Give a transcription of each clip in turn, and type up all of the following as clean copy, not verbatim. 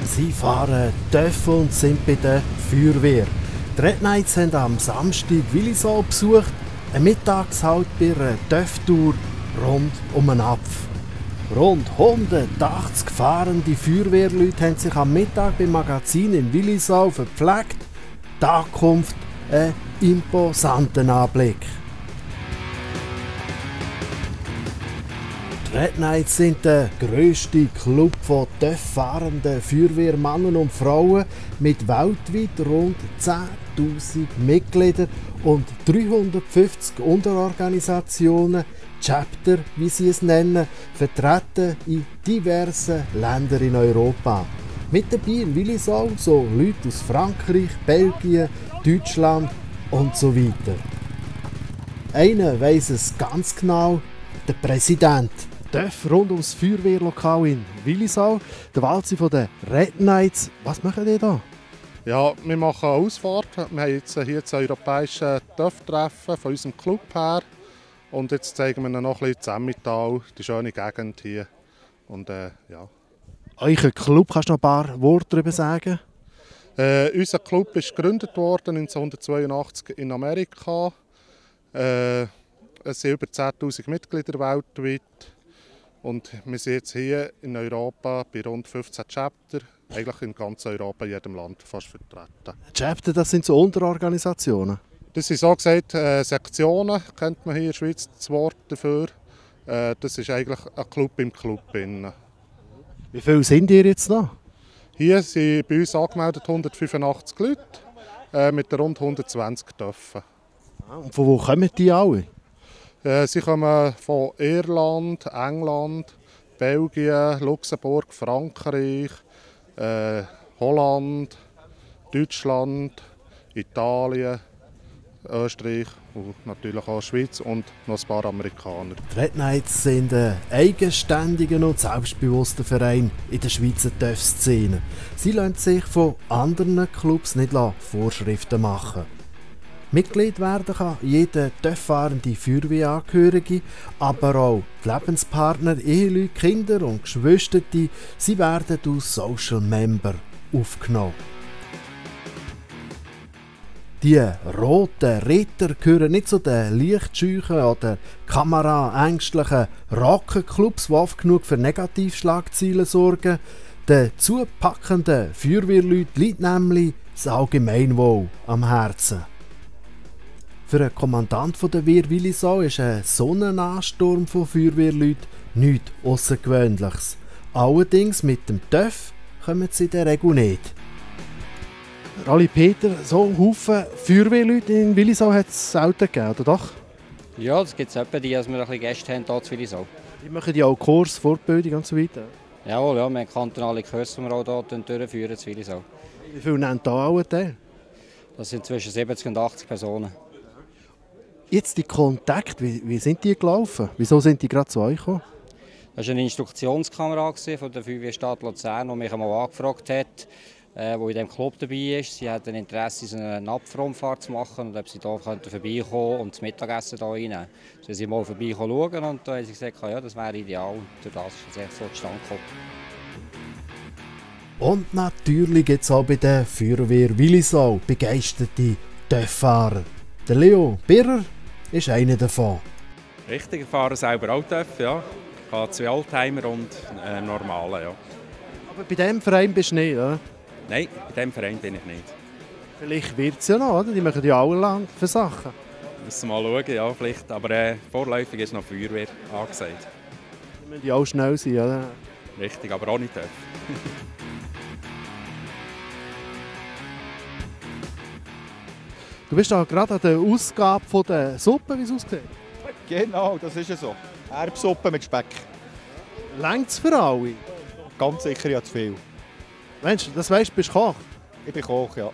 Sie fahren TÜV und sind bei der Feuerwehr. Die Red Knights haben am Samstag Willisau besucht, ein Mittagshalt bei einer TÜV-Tour rund um einen Apf. Rund 180 fahrende Feuerwehrleute haben sich am Mittag beim Magazin in Willisau verpflegt. Die Ankunft ein imposanten Anblick. Die Red Knights sind der grösste Club von TÜV-fahrenden Feuerwehrmännern und Frauen mit weltweit rund 10.000 Mitgliedern und 350 Unterorganisationen, Chapter, wie sie es nennen, vertreten in diversen Ländern in Europa. Mit dabei in Willisau so Leute aus Frankreich, Belgien, Deutschland und so weiter. Einer weiss es ganz genau, der Präsident. TÜV rund ums Feuerwehrlokal in Willisau, der Walzi von den Red Knights. Was machen die da? Ja, wir machen eine Ausfahrt. Wir haben jetzt hier das europäische TÜV-Treffen von unserem Club her. Und jetzt zeigen wir Ihnen noch ein bisschen das Emmental, die schöne Gegend hier. Und, ja. Euer Club, kannst du noch ein paar Worte darüber sagen? Unser Club ist gegründet worden 1982 in Amerika. Es sind über 10.000 Mitglieder weltweit. Und wir sind jetzt hier in Europa bei rund 15 Chapter, eigentlich in ganz Europa, in jedem Land fast vertreten. Chapter, das sind so Unterorganisationen? Das sind so gesagt Sektionen, kennt man hier in der Schweiz das Wort dafür. Das ist eigentlich ein Club im Club. Wie viele sind ihr jetzt noch? Hier sind bei uns angemeldet 185 Leute mit rund 120 Töpfen. Und von wo kommen die alle? Sie kommen von Irland, England, Belgien, Luxemburg, Frankreich, Holland, Deutschland, Italien, Österreich und natürlich auch Schweiz und noch ein paar Amerikaner. Die Red Knights sind ein eigenständiger und selbstbewusster Verein in der Schweizer TÜV-Szene. Sie lassen sich von anderen Clubs nicht Vorschriften machen. Mitglied werden kann jeder TÜV-fahrende Feuerwehrangehörige, aber auch die Lebenspartner, Eheleute, Kinder und Geschwister, sie werden als Social Member aufgenommen. Die roten Ritter gehören nicht zu den lichtscheuchen oder kameraängstlichen Rockenclubs, die oft genug für Negativschlagzeilen sorgen. Den zupackenden Feuerwehrleuten liegt nämlich das Allgemeinwohl am Herzen. Für einen Kommandant der Wehr Willisau ist ein Sonnenansturm von Feuerwehrleuten nichts Außergewöhnliches. Allerdings mit dem TÜV kommen sie in der Regel nicht. Rally Peter, so einen Haufen Feuerwehrleute in Willisau hat es selten gegeben, oder doch? Ja, das gibt es etwa, dass wir ein bisschen Gäste haben hier in Willisau. Die machen ja auch Kurs, Fortbildung und so weiter. Jawohl, ja, wir haben kantonale Kurse, die wir auch hier durchführen in Willisau. Wie viele nehmen da alle teil? Das sind zwischen 70 und 80 Personen. Jetzt die Kontakte, wie sind die gelaufen? Wieso sind die gerade zu euch gekommen? Das war eine Instruktionskamera von der Feuerwehrstadt Luzern, die mich einmal angefragt hat, die in diesem Club dabei ist. Sie hat ein Interesse, so eine Napfrumfahrt zu machen und ob sie hier vorbeikommen und das Mittagessen hier reinnehmen. Sie sind mal vorbeischauen und da haben sie gesagt, ja, das wäre ideal. Durch das ist es echt so zustande gekommen. Und natürlich gibt es auch bei der Feuerwehr Willisau begeisterte TÜV-Fahrer. Der Leo Birrer ist einer davon. Richtig, ich fahre selber auch TÜV, ja. Ich habe 2 Oldtimer und einen normalen, ja. Aber bei diesem Verein bist du nicht, oder? Nein, bei diesem Verein bin ich nicht. Vielleicht wird es ja noch, oder? Die machen ja alle lang für Sachen. Müssen wir mal schauen, ja, vielleicht. Aber vorläufig ist noch Feuerwehr angesagt. Die müssen ja auch schnell sein, oder? Richtig, aber auch nicht TÜV. Du bist da gerade an der Ausgabe von der Suppe, wie es aussieht. Genau, das ist ja so. Erbsuppe mit Speck. Längt's für alle? Ganz sicher ja zu viel. Mensch, das weisst du, bist Koch. Ich bin Koch, ja.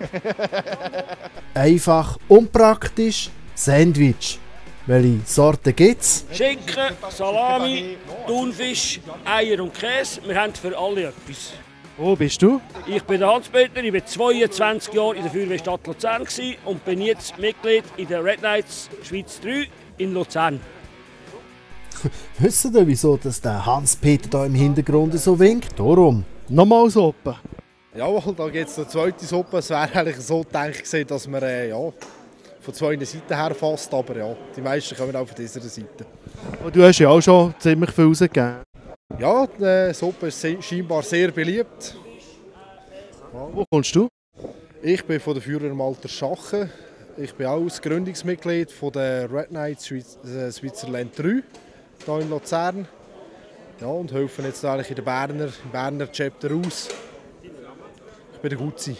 Einfach, unpraktisch, Sandwich. Welche Sorten gibt's? Schinken, Salami, Thunfisch, Eier und Käse. Wir haben für alle etwas. Wo bist du? Ich bin Hans-Peter, ich war 22 Jahre in der Feuerwehrstadt Luzern und bin jetzt Mitglied in der Red Knights Schweiz 3 in Luzern. Wissen ihr, wieso dass der Hans-Peter da im Hintergrund so winkt? Darum. Nochmal Suppe? Jawohl, da gibt es eine zweite Suppe. Es wäre eigentlich so gedacht, dass man von zwei Seiten her fasst, aber ja, die meisten kommen auch von dieser Seite. Und du hast ja auch schon ziemlich viel rausgegeben. Ja, die Suppe ist scheinbar sehr beliebt. Wo kommst du? Ich bin von der Feuerwehr Malter Schachen. Ich bin auch das Gründungsmitglied von der Red Knights Switzerland 3 hier in Luzern. Ja, und helfe jetzt eigentlich in der im Berner Chapter aus. Ich bin der Gutzi.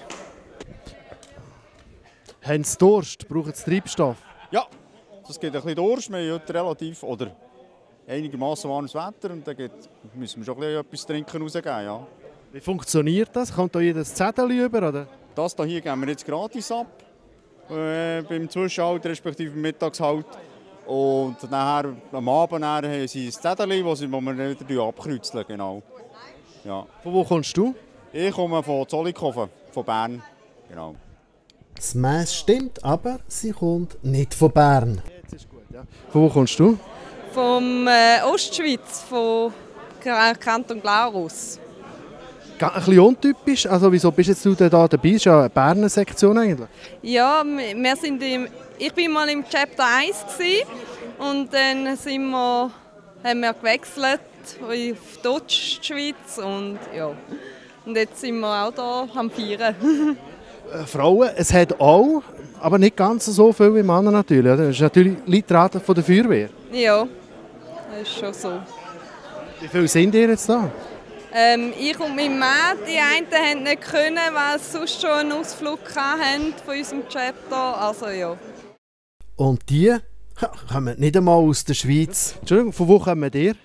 Haben Sie Durst? Brauchen Sie Treibstoff? Ja, das geht ein bisschen Durst. Wir haben heute relativ oder einigermaßen warmes Wetter und dann müssen wir schon etwas trinken rausgeben. Ja. Wie funktioniert das? Kommt da jedes Zettel über? Oder? Das hier geben wir jetzt gratis ab. Beim Zwischenhalt respektive Mittagshalt. Und nachher, am Abend haben sie ein Zettel, das wir wieder abkreuzeln. Genau. Ja. Von wo kommst du? Ich komme von Zollikofen, von Bern. Genau. Das Mess stimmt, aber sie kommt nicht von Bern. Jetzt ist gut, ja. Von wo kommst du? Vom Ostschweiz, von Kanton Glarus. Ein bisschen untypisch. Also, wieso bist jetzt du da dabei? Das ist ja eine Berner Sektion eigentlich. Ja, wir sind ich war mal im Chapter 1 und dann haben wir gewechselt auf Deutschschweiz und ja. Und jetzt sind wir auch hier am Feiern. Frauen, es hat auch, aber nicht ganz so viel wie Männer natürlich. Das ist natürlich Leitraten von der Feuerwehr. Ja, das ist schon so. Wie viele sind ihr jetzt da? Ich und mein Mann, die einen haben nicht können, weil sie sonst schon einen Ausflug hatten von unserem Chapter. Also ja. Und die kommen nicht einmal aus der Schweiz. Entschuldigung, von wo kommen ihr?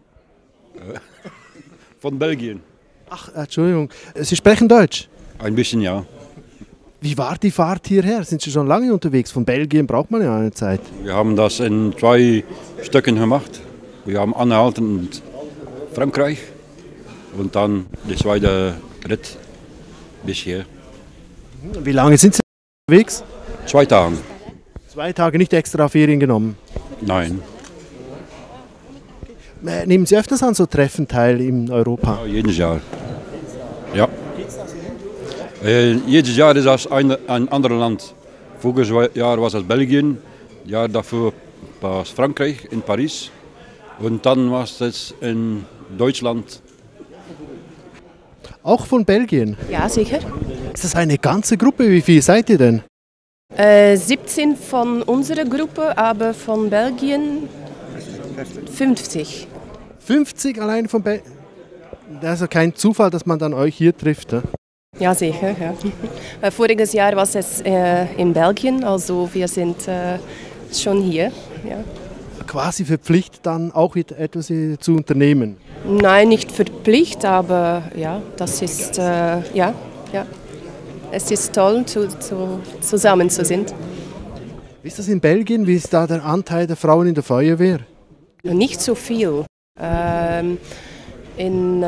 Von Belgien. Ach, Entschuldigung. Sie sprechen Deutsch? Ein bisschen, ja. Wie war die Fahrt hierher? Sind Sie schon lange unterwegs? Von Belgien braucht man ja eine Zeit. Wir haben das in 2 Stücken gemacht. Wir haben angehalten in Frankreich und dann die zweite Ritt bis hier. Wie lange sind Sie unterwegs? 2 Tage. 2 Tage, nicht extra Ferien genommen? Nein. Nehmen Sie öfters an so Treffen teil in Europa? Ja, jedes Jahr. Ja. Jedes Jahr ist das ein anderes Land. Voriges Jahr war es Belgien, Jahr davor war es Frankreich, in Paris. Und dann war es jetzt in Deutschland. Auch von Belgien? Ja, sicher. Ist das eine ganze Gruppe? Wie viele seid ihr denn? 17 von unserer Gruppe, aber von Belgien 50. 50 allein von Belgien? Das ist ja kein Zufall, dass man dann euch hier trifft. Ne? Ja, sicher. Ja. Voriges Jahr war es in Belgien, also wir sind schon hier. Ja. Quasi verpflichtet dann auch etwas zu unternehmen? Nein, nicht verpflichtet, aber ja, das ist, ja. Es ist toll, zusammen zu sein. Wie ist das in Belgien? Wie ist da der Anteil der Frauen in der Feuerwehr? Nicht so viel. In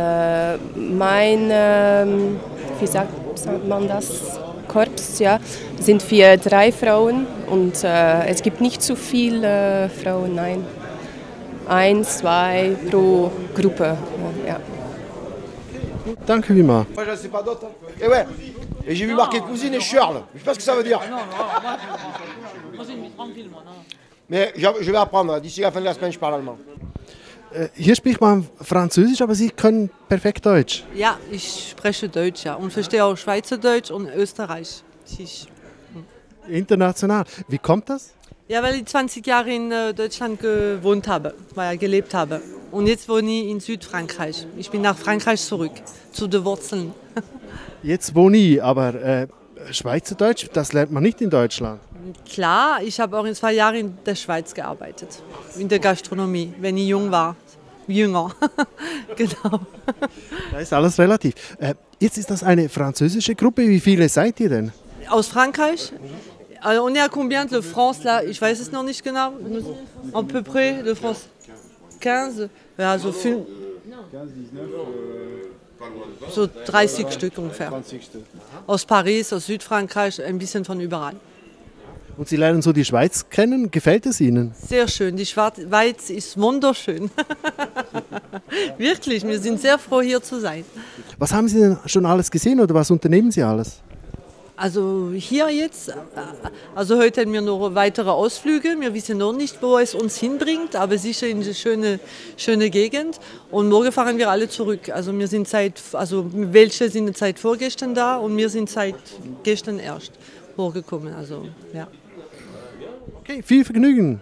mein, wie sagt man das, Korps, ja, sind wir 3 Frauen und es gibt nicht so viele Frauen, nein. 1, 2 pro Gruppe, ja. Danke vielmals. Moi, je ne sais pas d'autres. Et ouais. Et j'ai vu marquer cousine et Charles. Je sais pas ce que ça veut dire. Non, moi c'est une tranquille, moi. Mais je vais apprendre. D'ici la fin de la semaine, je parle allemand. Hier spricht man Französisch, aber Sie können perfekt Deutsch. Ja, ich spreche Deutsch, ja. Und verstehe auch Schweizerdeutsch und Österreich. International. Wie kommt das? Ja, weil ich 20 Jahre in Deutschland gewohnt habe, gelebt habe. Und jetzt wohne ich in Südfrankreich. Ich bin nach Frankreich zurück, zu den Wurzeln. Jetzt wohne ich, aber Schweizerdeutsch, das lernt man nicht in Deutschland. Klar, ich habe auch in 2 Jahren in der Schweiz gearbeitet, in der Gastronomie, wenn ich jung war. Jünger, genau. Da ist alles relativ. Jetzt ist das eine französische Gruppe. Wie viele seid ihr denn? Aus Frankreich. On est à combien de France là? Ich weiß es noch nicht genau. À peu près de France. 15? Ja, so 5. So 30 Stück ungefähr. Aus Paris, aus Südfrankreich, ein bisschen von überall. Und Sie lernen so die Schweiz kennen. Gefällt es Ihnen? Sehr schön. Die Schweiz ist wunderschön. Wirklich, wir sind sehr froh, hier zu sein. Was haben Sie denn schon alles gesehen oder was unternehmen Sie alles? Also hier jetzt, also heute haben wir noch weitere Ausflüge. Wir wissen noch nicht, wo es uns hinbringt, aber sicher in eine schöne Gegend. Und morgen fahren wir alle zurück. Also wir sind welche sind seit vorgestern da und wir sind seit gestern erst hochgekommen. Also ja. Okay, viel Vergnügen.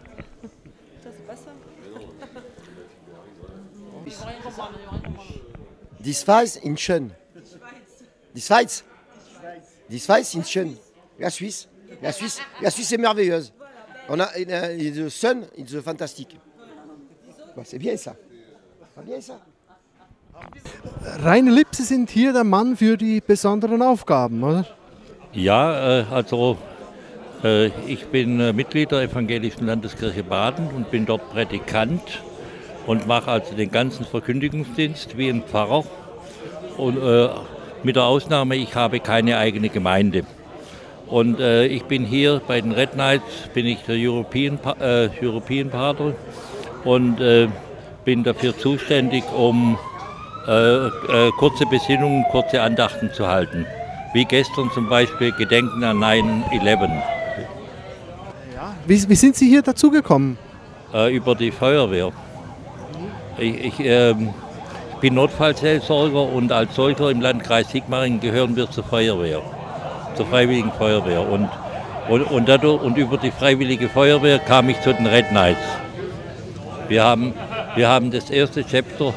Die Schweiz in schön. Die Schweiz. Die Schweiz in schön. La Suisse. La Suisse est merveilleuse. On a the sun, it's fantastique. C'est bien ça. C'est bien ça. Rainer Lipp, Sie sind hier der Mann für die besonderen Aufgaben, oder? Ja, ich bin Mitglied der Evangelischen Landeskirche Baden und bin dort Prädikant und mache also den ganzen Verkündigungsdienst wie ein Pfarrer. Und mit der Ausnahme, ich habe keine eigene Gemeinde. Und ich bin hier bei den Red Nights, bin ich der European Pater und bin dafür zuständig, um kurze Besinnungen, kurze Andachten zu halten. Wie gestern zum Beispiel Gedenken an 9/11. Ja. Wie sind Sie hier dazugekommen? Über die Feuerwehr. Ich bin Notfallseelsorger und als solcher im Landkreis Sigmaringen gehören wir zur Feuerwehr, zur Freiwilligen Feuerwehr. Und über die Freiwillige Feuerwehr kam ich zu den Red Nights. Wir haben das erste Chapter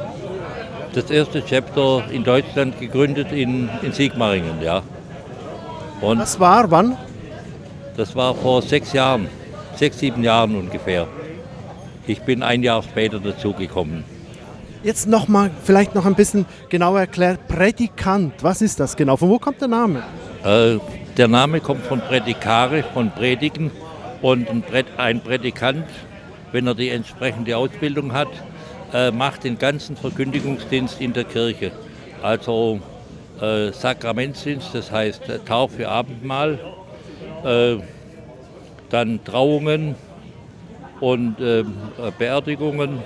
in Deutschland gegründet in Sigmaringen. Ja. Und das war wann? Das war vor 6 Jahren, 6, 7 Jahren ungefähr. Ich bin ein Jahr später dazugekommen. Jetzt vielleicht noch ein bisschen genauer erklärt, Prädikant, was ist das genau? Von wo kommt der Name? Der Name kommt von Prädikare, von Predigen. Und ein Prädikant, wenn er die entsprechende Ausbildung hat, macht den ganzen Verkündigungsdienst in der Kirche. Also Sakramentsdienst, das heißt Taufe, Abendmahl, dann Trauungen und Beerdigungen,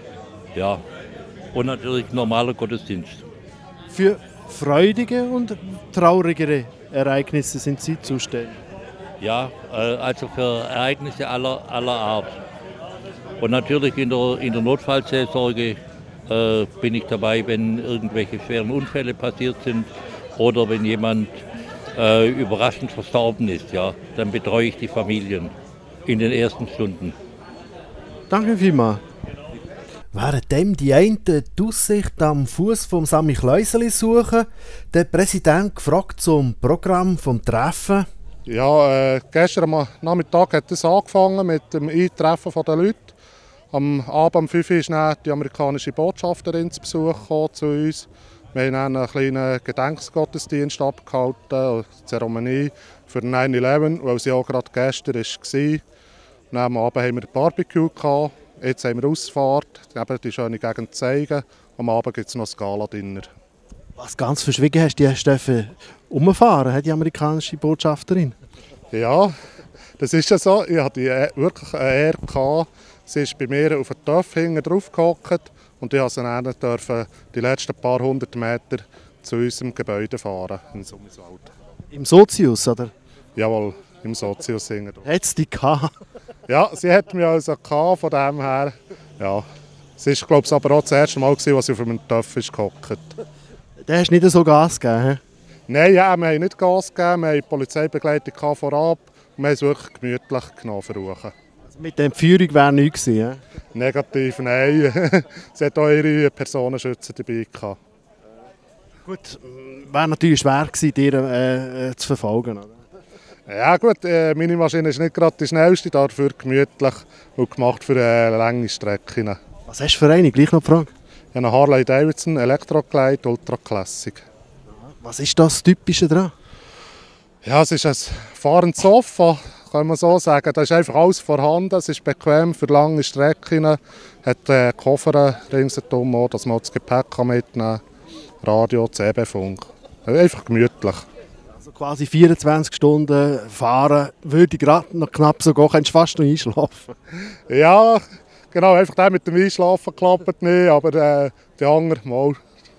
ja, und natürlich normaler Gottesdienst. Für freudige und traurigere Ereignisse sind Sie zuständig? Ja, also für Ereignisse aller Art. Und natürlich in der Notfallseelsorge bin ich dabei, wenn irgendwelche schweren Unfälle passiert sind oder wenn jemand überraschend verstorben ist. Ja, dann betreue ich die Familien in den ersten Stunden. Danke vielmals. Währenddem die einen die Aussicht am Fuß vom Sammy Kleuseli suchen, der Präsident gefragt zum Programm vom Treffen. Ja, gestern am Nachmittag hat es angefangen mit dem Eintreffen der Leute. Am Abend um 5 Uhr ist dann die amerikanische Botschafterin zu Besuch gekommen zu uns. Wir haben dann einen kleinen Gedenkgottesdienst abgehalten, eine Zeremonie für 9/11, weil sie auch gerade gestern war. Und am Abend haben wir ein Barbecue gehabt. Jetzt haben wir Ausfahrt, eben die schöne Gegend zeigen. Am Abend gibt es noch ein Gala-Dinner. Was ganz verschwiegen hast, die hast du umfahren, die amerikanische Botschafterin? Ja, das ist ja so. Ich hatte wirklich eine Ehre gehabt. Sie ist bei mir auf den Töpf hinten drauf gehockt und ich durfte sie die letzten paar 100 Meter zu unserem Gebäude fahren, in Summiswald. Im Sozius, oder? Jawohl, im Sozius hinten drauf. Hat sie dich gehabt? Ja, sie hat mich also gehabt, von dem her. Ja. Es war, glaube ich, aber auch das erste Mal, als sie auf einem Töpf gehockt. Da hast du nicht so Gas gegeben, he? Nein, ja, wir haben nicht Gas gegeben, wir hatten die Polizeibegleitung vorab und wir haben es wirklich gemütlich genommen versuchen. Also mit der Entführung wäre nichts gewesen, he? Negativ, nein. Sie hat auch ihre Personenschützer dabei gehabt. Gut, wäre natürlich schwer gewesen, dir zu verfolgen, oder? Ja gut, meine Maschine ist nicht gerade die schnellste, dafür gemütlich und gemacht für lange Strecken. Was hast du für eine? Gleich noch die Frage. Ich habe eine Harley Davidson Elektroglide Ultra Classic. Was ist das Typische daran? Ja, es ist ein fahrendes Sofa, kann man so sagen. Da ist einfach alles vorhanden, es ist bequem für lange Strecken, hat Koffer ringsherum, dass man das Gepäck mitnehmen kann, Radio, CB-Funk. Einfach gemütlich. Also quasi 24 Stunden fahren, würde ich gerade noch knapp so gehen, könntest du fast noch einschlafen. Ja, genau, einfach der mit dem Einschlafen klappt nicht, aber die anderen mal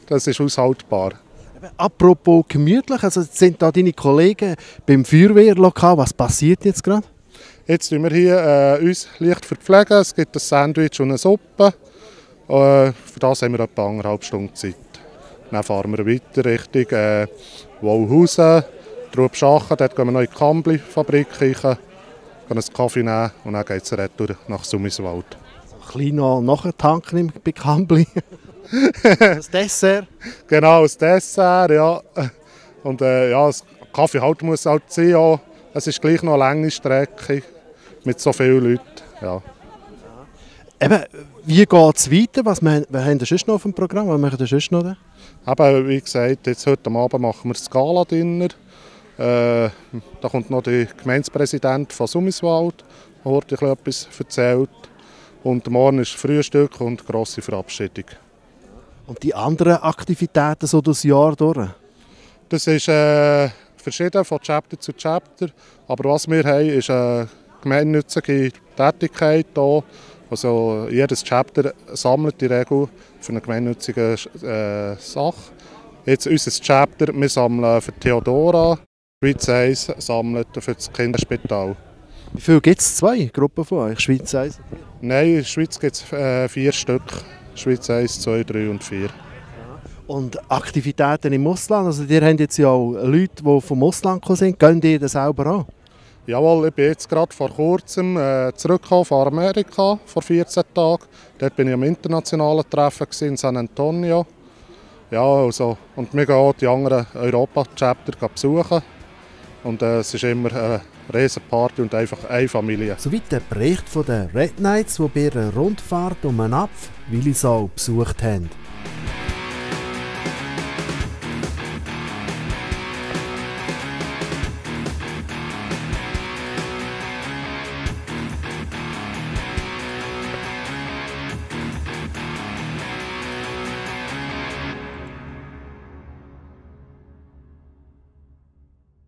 das ist aushaltbar. Apropos gemütlich, also sind da deine Kollegen beim Feuerwehrlokal, was passiert jetzt gerade? Jetzt verpflegen wir hier uns leicht verpflegen. Es gibt ein Sandwich und eine Suppe. Für das haben wir etwa 1,5 Stunden Zeit. Dann fahren wir weiter Richtung Wauhausen, Trubschachen. Dort gehen wir noch in die Kambli-Fabrik, gehen einen Kaffee nehmen und dann geht es retour nach Summiswald. Klein noch nachtanken bei Kambli. Das Dessert? Genau, das Dessert, ja. Und ja, das Kaffee halt muss halt sein. Ja. Es ist gleich noch eine lange Strecke mit so vielen Leuten. Ja. Eben, wie geht es weiter? Was haben wir sonst noch auf dem Programm? Was machen wir sonst noch? Eben, wie gesagt, jetzt heute Abend machen wir das Gala-Dinner. Da kommt noch der Gemeindepräsident von Summiswald, der heute etwas erzählt. Und morgen ist Frühstück und grosse Verabschiedung. Und die anderen Aktivitäten so das Jahr durch? Das ist verschieden von Chapter zu Chapter. Aber was wir haben, ist eine gemeinnützige Tätigkeit hier. Also jedes Chapter sammelt die Regel für eine gemeinnützige Sache. Jetzt unser Chapter, wir sammeln für Theodora. Schweiz 1 sammelt für das Kinderspital. Wie viele gibt es? 2 Gruppen von euch? Schweiz 1? Nein, in der Schweiz gibt es 4 Stück. Schweiz 1, 2, 3 und 4. Und Aktivitäten im Ausland? Also ihr habt jetzt ja auch Leute, die vom Ausland gekommen sind. Gehen die das selber an? Jawohl, ich bin jetzt gerade vor kurzem zurückgekommen von Amerika, vor 14 Tagen. Dort war ich am internationalen Treffen in San Antonio. Ja, also, und wir gehen auch die anderen Europa-Chapter besuchen. Und es ist immer eine Riesenparty und einfach eine Familie. Soweit der Bericht von den Red Knights, die bei ihrer Rundfahrt um den Apf Willisau besucht haben.